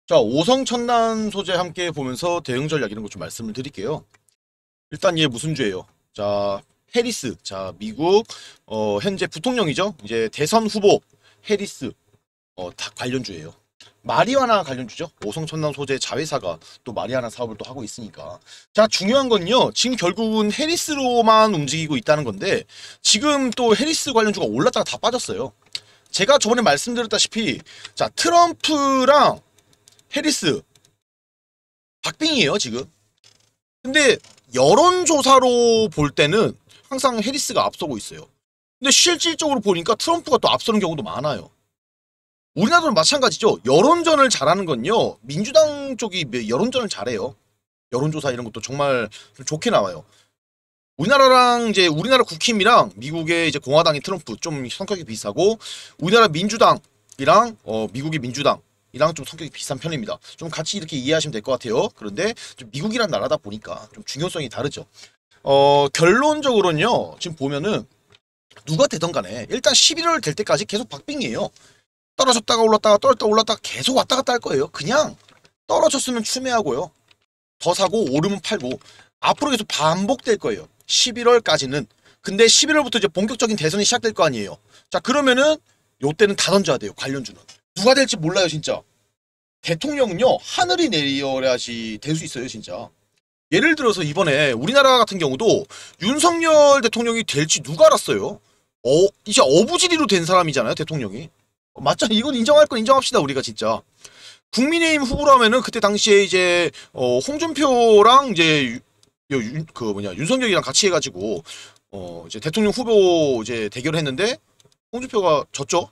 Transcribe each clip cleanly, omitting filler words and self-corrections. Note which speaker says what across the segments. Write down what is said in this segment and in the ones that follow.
Speaker 1: 자, 오성천난 소재 함께 보면서 대응 전략 이런 거 좀 말씀을 드릴게요. 일단 얘 무슨 죄예요? 자, 해리스. 자, 미국 현재 부통령이죠. 이제 대선 후보 해리스 다 관련주예요. 마리화나 관련주죠. 오성천난 소재 자회사가 또 마리화나 사업을 또 하고 있으니까. 자, 중요한 건요. 지금 결국은 해리스로만 움직이고 있다는 건데 지금 또 해리스 관련주가 올랐다가 다 빠졌어요. 제가 저번에 말씀드렸다시피 자, 트럼프랑 해리스 박빙이에요 지금. 근데 여론조사로 볼 때는 항상 해리스가 앞서고 있어요. 근데 실질적으로 보니까 트럼프가 또 앞서는 경우도 많아요. 우리나라도 마찬가지죠. 여론전을 잘하는 건요, 민주당 쪽이 여론전을 잘해요. 여론조사 이런 것도 정말 좀 좋게 나와요. 우리나라랑 이제 우리나라 국힘이랑 미국의 이제 공화당의 트럼프 좀 성격이 비슷하고, 우리나라 민주당이랑 미국의 민주당 이랑 좀 성격이 비슷한 편입니다. 좀 같이 이렇게 이해하시면 될 것 같아요. 그런데 좀 미국이란 나라다 보니까 좀 중요성이 다르죠. 결론적으로는요, 지금 보면은 누가 되던 간에 일단 11월 될 때까지 계속 박빙이에요. 떨어졌다가 올랐다가 떨어졌다가 올랐다가 계속 왔다 갔다 할 거예요. 그냥 떨어졌으면 추매하고요, 더 사고 오르면 팔고, 앞으로 계속 반복될 거예요. 11월까지는. 근데 11월부터 이제 본격적인 대선이 시작될 거 아니에요. 자, 그러면은 요때는 다 던져야 돼요. 관련주는. 누가 될지 몰라요 진짜. 대통령은요, 하늘이 내려야지 될 수 있어요 진짜. 예를 들어서 이번에 우리나라 같은 경우도 윤석열 대통령이 될지 누가 알았어요. 이제 어부지리로 된 사람이잖아요 대통령이. 맞잖아. 이건 인정할 건 인정합시다 우리가 진짜. 국민의힘 후보라면은 그때 당시에 이제 홍준표랑 이제 윤석열이랑 같이 해가지고 이제 대통령 후보 이제 대결을 했는데 홍준표가 졌죠.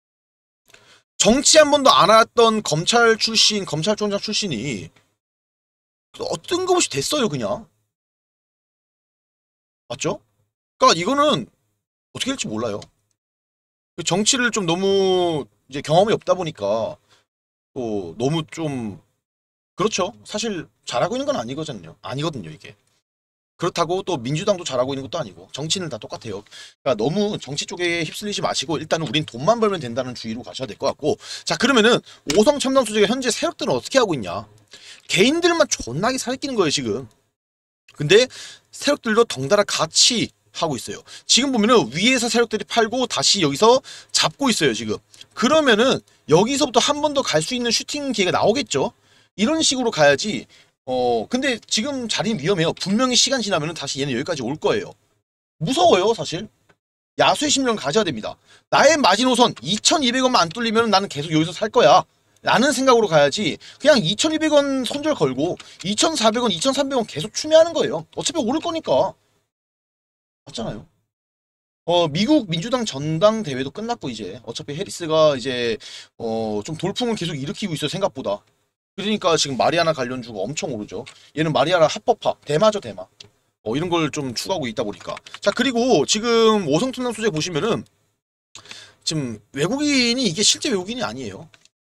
Speaker 1: 정치 한 번도 안 했던 검찰 출신, 검찰총장 출신이 어떤 거 없이 됐어요, 그냥. 맞죠? 그러니까 이거는 어떻게 될지 몰라요. 정치를 좀 너무 이제 경험이 없다 보니까 또 너무 좀 그렇죠. 사실 잘하고 있는 건 아니거든요, 이게. 그렇다고 또 민주당도 잘하고 있는 것도 아니고 정치는 다 똑같아요. 그러니까 너무 정치 쪽에 휩쓸리지 마시고 일단은 우린 돈만 벌면 된다는 주의로 가셔야 될 것 같고. 자, 그러면은 오성첨단 소재가 현재 세력들은 어떻게 하고 있냐? 개인들만 존나게 살끼는 거예요 지금. 근데 세력들도 덩달아 같이 하고 있어요. 지금 보면은 위에서 세력들이 팔고 다시 여기서 잡고 있어요 지금. 그러면은 여기서부터 한 번 더 갈 수 있는 슈팅 기회가 나오겠죠. 이런 식으로 가야지. 근데 지금 자리는 위험해요. 분명히 시간 지나면은 다시 얘는 여기까지 올 거예요. 무서워요, 사실. 야수의 심령 가져야 됩니다. 나의 마지노선 2,200원만 안 뚫리면 나는 계속 여기서 살 거야. 라는 생각으로 가야지, 그냥 2,200원 손절 걸고 2,400원, 2,300원 계속 추매하는 거예요. 어차피 오를 거니까. 맞잖아요. 미국 민주당 전당대회도 끝났고, 이제 어차피 해리스가 이제 좀 돌풍을 계속 일으키고 있어요, 생각보다. 그러니까 지금 마리아나 관련주가 엄청 오르죠. 얘는 마리아나 합법화, 대마죠, 대마. 이런 걸 좀 추구하고 있다 보니까. 자, 그리고 지금 오성투명 소재 보시면은 지금 외국인이, 이게 실제 외국인이 아니에요.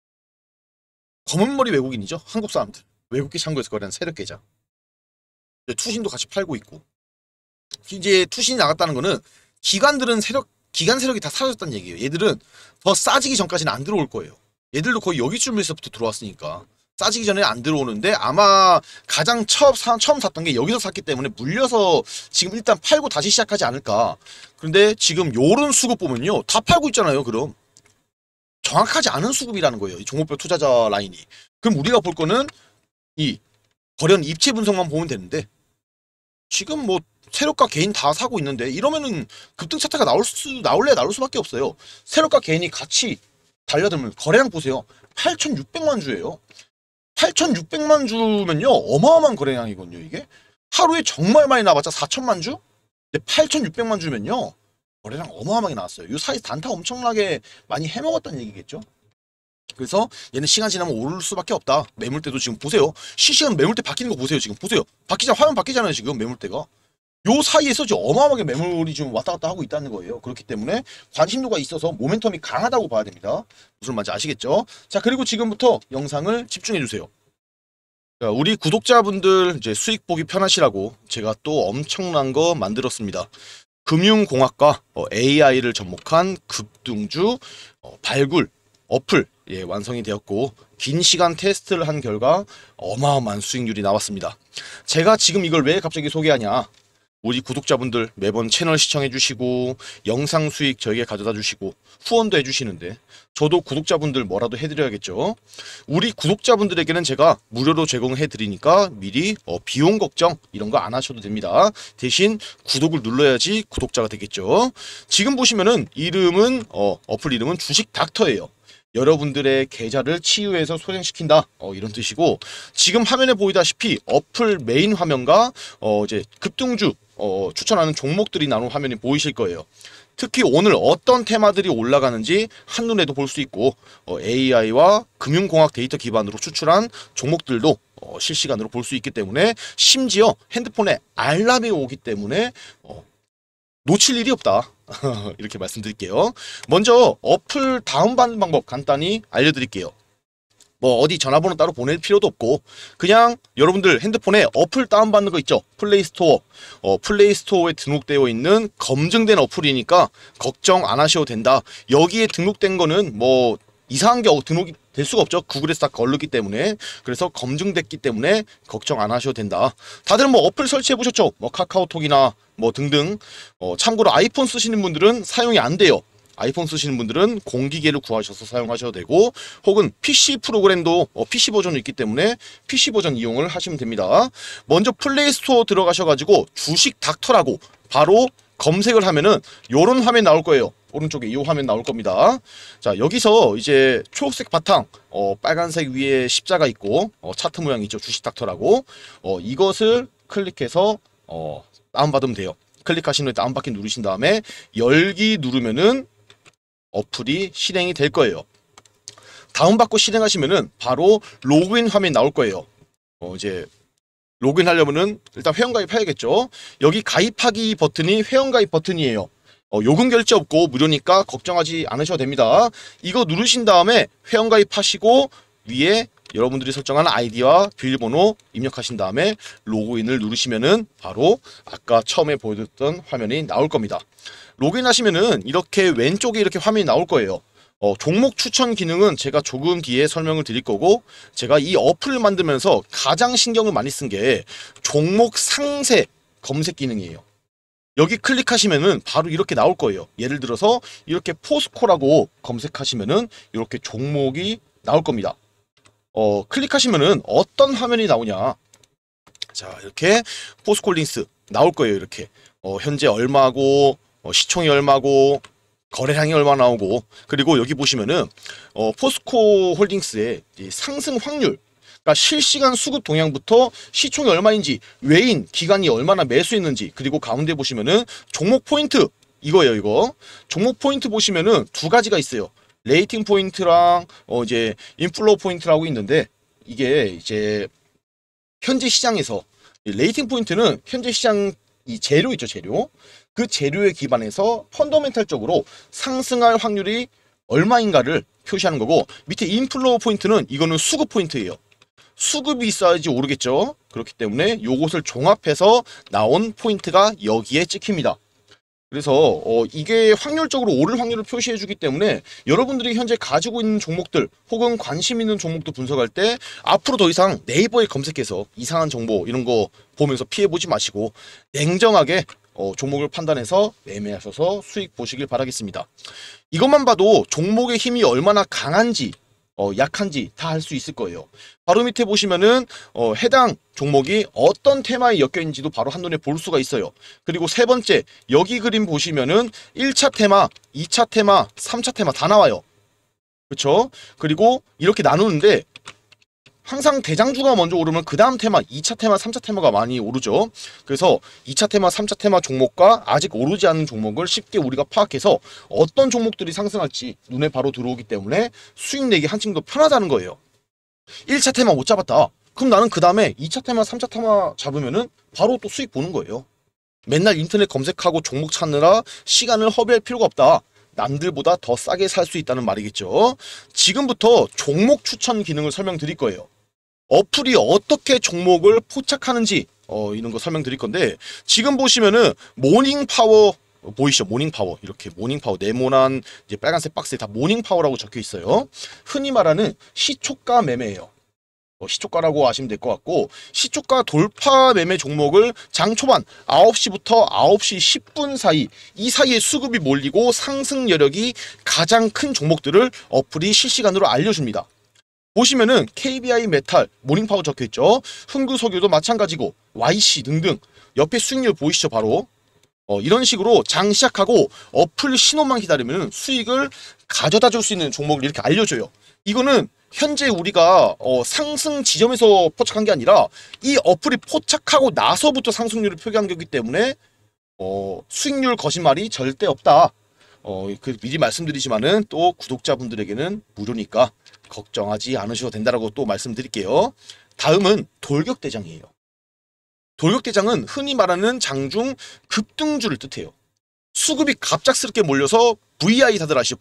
Speaker 1: 검은머리 외국인이죠. 한국 사람들. 외국계 창구에서 거래하는 세력 계좌. 투신도 같이 팔고 있고. 이제 투신이 나갔다는 거는 기관 세력이 다 사라졌다는 얘기예요. 얘들은 더 싸지기 전까지는 안 들어올 거예요. 얘들도 거의 여기쯤에서부터 들어왔으니까 싸지기 전에 안 들어오는데, 아마 가장 처음 샀던 게 여기서 샀기 때문에 물려서 지금 일단 팔고 다시 시작하지 않을까. 그런데 지금 요런 수급 보면요, 다 팔고 있잖아요. 그럼 정확하지 않은 수급이라는 거예요, 이 종목별 투자자 라인이. 그럼 우리가 볼 거는 이 거래원 입체 분석만 보면 되는데, 지금 뭐 세력가 개인 다 사고 있는데 이러면은 급등 차트가 나올 수밖에 없어요. 세력가 개인이 같이 달려들면 거래량 보세요. 8,600만 주예요. 8,600만 주면요, 어마어마한 거래량이거든요. 이게 하루에 정말 많이 나봤자 4천만 주? 근데 8,600만 주면요, 거래량 어마어마하게 나왔어요. 요 사이 단타 엄청나게 많이 해먹었다는 얘기겠죠. 그래서 얘는 시간 지나면 오를 수밖에 없다. 매물대도 지금 보세요. 실시간 매물대 바뀌는 거 보세요. 지금 보세요. 화면 바뀌잖아요. 지금 매물대가. 요 사이에서 지금 어마어마하게 매물이 좀 왔다 갔다 하고 있다는 거예요. 그렇기 때문에 관심도가 있어서 모멘텀이 강하다고 봐야 됩니다. 무슨 말인지 아시겠죠? 자, 그리고 지금부터 영상을 집중해 주세요. 자, 우리 구독자분들 이제 수익 보기 편하시라고 제가 또 엄청난 거 만들었습니다. 금융공학과 AI를 접목한 급등주 발굴 어플 완성이 되었고 긴 시간 테스트를 한 결과 어마어마한 수익률이 나왔습니다. 제가 지금 이걸 왜 갑자기 소개하냐? 우리 구독자분들 매번 채널 시청해주시고 영상 수익 저에게 가져다 주시고 후원도 해주시는데 저도 구독자분들 뭐라도 해드려야겠죠. 우리 구독자분들에게는 제가 무료로 제공해드리니까 미리 비용 걱정 이런 거 안 하셔도 됩니다. 대신 구독을 눌러야지 구독자가 되겠죠. 지금 보시면은 이름은 어플 이름은 주식 닥터예요. 여러분들의 계좌를 치유해서 소생시킨다 이런 뜻이고, 지금 화면에 보이다시피 어플 메인 화면과 이제 급등주 추천하는 종목들이 나눈 화면이 보이실 거예요. 특히 오늘 어떤 테마들이 올라가는지 한눈에도 볼 수 있고 AI와 금융공학 데이터 기반으로 추출한 종목들도 실시간으로 볼 수 있기 때문에, 심지어 핸드폰에 알람이 오기 때문에 놓칠 일이 없다. 이렇게 말씀드릴게요. 먼저 어플 다운받는 방법 간단히 알려드릴게요. 뭐 어디 전화번호 따로 보낼 필요도 없고 그냥 여러분들 핸드폰에 어플 다운받는 거 있죠. 플레이스토어. 플레이스토어에 등록되어 있는 검증된 어플이니까 걱정 안 하셔도 된다. 여기에 등록된 거는 뭐 이상한 게 등록이 될 수가 없죠. 구글에서 다 걸르기 때문에. 그래서 검증됐기 때문에 걱정 안 하셔도 된다. 다들 뭐 어플 설치해 보셨죠? 뭐 카카오톡이나 뭐 등등. 참고로 아이폰 쓰시는 분들은 사용이 안 돼요. 아이폰 쓰시는 분들은 공기계를 구하셔서 사용하셔도 되고, 혹은 PC 프로그램도 PC 버전이 있기 때문에 PC 버전 이용을 하시면 됩니다. 먼저 플레이스토어 들어가셔가지고 주식 닥터라고 바로 검색을 하면은 요런 화면 나올 거예요. 오른쪽에 이 화면 나올 겁니다. 자, 여기서 이제 초록색 바탕, 빨간색 위에 십자가 있고 차트 모양 있죠. 주식 닥터라고. 이것을 클릭해서 다운받으면 돼요. 클릭하신 후에 다운받기 누르신 다음에 열기 누르면은 어플이 실행이 될 거예요. 다운받고 실행하시면은 바로 로그인 화면이 나올 거예요. 이제 로그인 하려면은 일단 회원가입 해야겠죠. 여기 가입하기 버튼이 회원가입 버튼이에요. 요금 결제 없고 무료니까 걱정하지 않으셔도 됩니다. 이거 누르신 다음에 회원가입 하시고 위에 여러분들이 설정한 아이디와 비밀번호 입력하신 다음에 로그인을 누르시면은 바로 아까 처음에 보여줬던 화면이 나올 겁니다. 로그인 하시면은 이렇게 왼쪽에 이렇게 화면이 나올 거예요. 종목 추천 기능은 제가 조금 뒤에 설명을 드릴 거고, 제가 이 어플을 만들면서 가장 신경을 많이 쓴 게 종목 상세 검색 기능이에요. 여기 클릭하시면은 바로 이렇게 나올 거예요. 예를 들어서 이렇게 포스코라고 검색하시면은 이렇게 종목이 나올 겁니다. 클릭하시면은 어떤 화면이 나오냐. 자, 이렇게 포스코홀딩스 나올 거예요. 이렇게 현재 얼마고 시총이 얼마고 거래량이 얼마 나오고, 그리고 여기 보시면은 포스코홀딩스의 상승 확률, 그러니까 실시간 수급 동향부터 시총이 얼마인지, 외인 기간이 얼마나 매수했는지, 그리고 가운데 보시면은 종목 포인트 이거예요. 이거 종목 포인트 보시면은 두 가지가 있어요. 레이팅 포인트랑 이제 인플로우 포인트라고 있는데, 이게 이제 현재 시장에서 레이팅 포인트는 현재 시장 이 재료 있죠. 재료. 그 재료에 기반해서 펀더멘탈적으로 상승할 확률이 얼마인가를 표시하는 거고, 밑에 인플로우 포인트는 이거는 수급 포인트예요. 수급이 있어야지 오르겠죠. 그렇기 때문에 요것을 종합해서 나온 포인트가 여기에 찍힙니다. 그래서 이게 확률적으로 오를 확률을 표시해 주기 때문에 여러분들이 현재 가지고 있는 종목들 혹은 관심 있는 종목도 분석할 때 앞으로 더 이상 네이버에 검색해서 이상한 정보 이런 거 보면서 피해 보지 마시고 냉정하게 종목을 판단해서 매매하셔서 수익 보시길 바라겠습니다. 이것만 봐도 종목의 힘이 얼마나 강한지 약한지 다 알 수 있을 거예요. 바로 밑에 보시면은 해당 종목이 어떤 테마에 엮여 있는지도 바로 한눈에 볼 수가 있어요. 그리고 세 번째, 여기 그림 보시면은 1차 테마, 2차 테마, 3차 테마 다 나와요. 그렇죠? 그리고 이렇게 나누는데 항상 대장주가 먼저 오르면 그 다음 테마, 2차 테마, 3차 테마가 많이 오르죠. 그래서 2차 테마, 3차 테마 종목과 아직 오르지 않은 종목을 쉽게 우리가 파악해서 어떤 종목들이 상승할지 눈에 바로 들어오기 때문에 수익 내기 한층 더 편하다는 거예요. 1차 테마 못 잡았다. 그럼 나는 그 다음에 2차 테마, 3차 테마 잡으면은 바로 또 수익 보는 거예요. 맨날 인터넷 검색하고 종목 찾느라 시간을 허비할 필요가 없다. 남들보다 더 싸게 살 수 있다는 말이겠죠. 지금부터 종목 추천 기능을 설명드릴 거예요. 어플이 어떻게 종목을 포착하는지 이런 거 설명드릴 건데, 지금 보시면은 모닝 파워 보이시죠? 모닝파워. 이렇게 모닝파워 네모난 이제 빨간색 박스에 다 모닝파워라고 적혀 있어요. 흔히 말하는 시초가 매매예요. 시초가라고 하시면 될 것 같고, 시초가 돌파 매매 종목을 장 초반 9시부터 9시 10분 사이, 이 사이에 수급이 몰리고 상승 여력이 가장 큰 종목들을 어플이 실시간으로 알려줍니다. 보시면은 KBI 메탈, 모닝파워 적혀있죠. 흥구석유도 마찬가지고 YC 등등. 옆에 수익률 보이시죠? 바로 이런 식으로 장 시작하고 어플 신호만 기다리면 수익을 가져다 줄 수 있는 종목을 이렇게 알려줘요. 이거는 현재 우리가 상승 지점에서 포착한 게 아니라 이 어플이 포착하고 나서부터 상승률을 표기한 거기 때문에 수익률 거짓말이 절대 없다. 미리 말씀드리지만은 또 구독자분들에게는 무료니까 걱정하지 않으셔도 된다라고 또 말씀드릴게요. 다음은 돌격대장이에요. 돌격대장은 흔히 말하는 장중 급등주를 뜻해요. 수급이 갑작스럽게 몰려서 VI 다들 아시죠?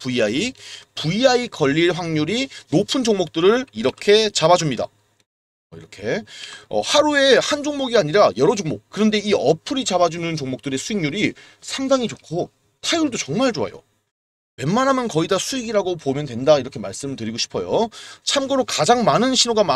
Speaker 1: VI 걸릴 확률이 높은 종목들을 이렇게 잡아줍니다. 이렇게 하루에 한 종목이 아니라 여러 종목. 그런데 이 어플이 잡아주는 종목들의 수익률이 상당히 좋고 타율도 정말 좋아요. 웬만하면 거의 다 수익이라고 보면 된다, 이렇게 말씀드리고 싶어요. 참고로 가장 많은 신호가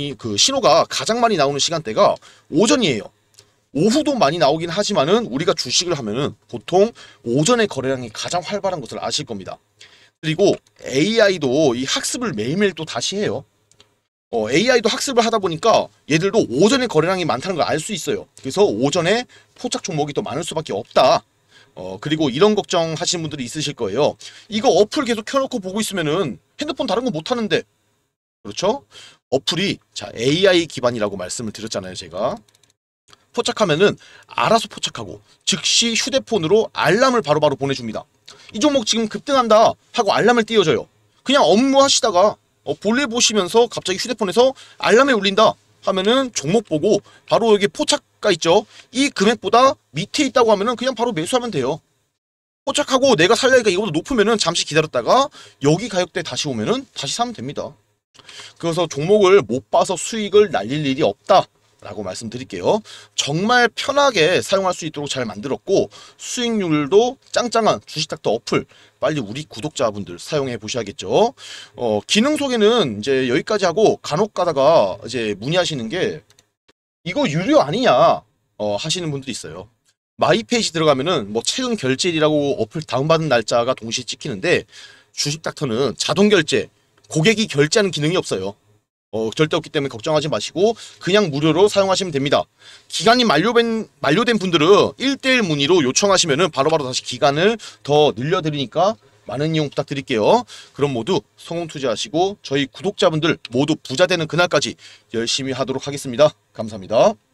Speaker 1: 가장 많이 나오는 시간대가 오전이에요. 오후도 많이 나오긴 하지만은 우리가 주식을 하면은 보통 오전에 거래량이 가장 활발한 것을 아실 겁니다. 그리고 AI도 이 학습을 매일매일 또 다시 해요. AI도 학습을 하다 보니까 얘들도 오전에 거래량이 많다는 걸 알 수 있어요. 그래서 오전에 포착 종목이 더 많을 수밖에 없다. 그리고 이런 걱정 하시는 분들이 있으실 거예요. 이거 어플 계속 켜놓고 보고 있으면은 핸드폰 다른 거 못 하는데. 그렇죠? 어플이 AI 기반이라고 말씀을 드렸잖아요, 제가. 포착하면은 알아서 포착하고 즉시 휴대폰으로 알람을 바로바로 보내줍니다. 이 종목 지금 급등한다 하고 알람을 띄워줘요. 그냥 업무하시다가 볼일 보시면서 갑자기 휴대폰에서 알람이 울린다 하면은 종목 보고 바로 여기 포착가 있죠. 이 금액보다 밑에 있다고 하면은 그냥 바로 매수하면 돼요. 포착하고 내가 살려니까 이거보다 높으면은 잠시 기다렸다가 여기 가격대 다시 오면은 다시 사면 됩니다. 그래서 종목을 못 봐서 수익을 날릴 일이 없다 라고 말씀드릴게요. 정말 편하게 사용할 수 있도록 잘 만들었고 수익률도 짱짱한 주식닥터 어플, 빨리 우리 구독자분들 사용해 보셔야겠죠. 기능 소개는 이제 여기까지 하고 간혹 가다가 이제 문의하시는 게 이거 유료 아니냐 하시는 분들이 있어요. 마이 페이지 들어가면은 뭐 최근 결제일이라고 어플 다운받은 날짜가 동시에 찍히는데 주식닥터는 자동 결제, 고객이 결제하는 기능이 없어요. 절대 없기 때문에 걱정하지 마시고 그냥 무료로 사용하시면 됩니다. 기간이 만료된 분들은 1:1 문의로 요청하시면은 바로바로 다시 기간을 더 늘려드리니까 많은 이용 부탁드릴게요. 그럼 모두 성공 투자하시고 저희 구독자분들 모두 부자 되는 그날까지 열심히 하도록 하겠습니다. 감사합니다.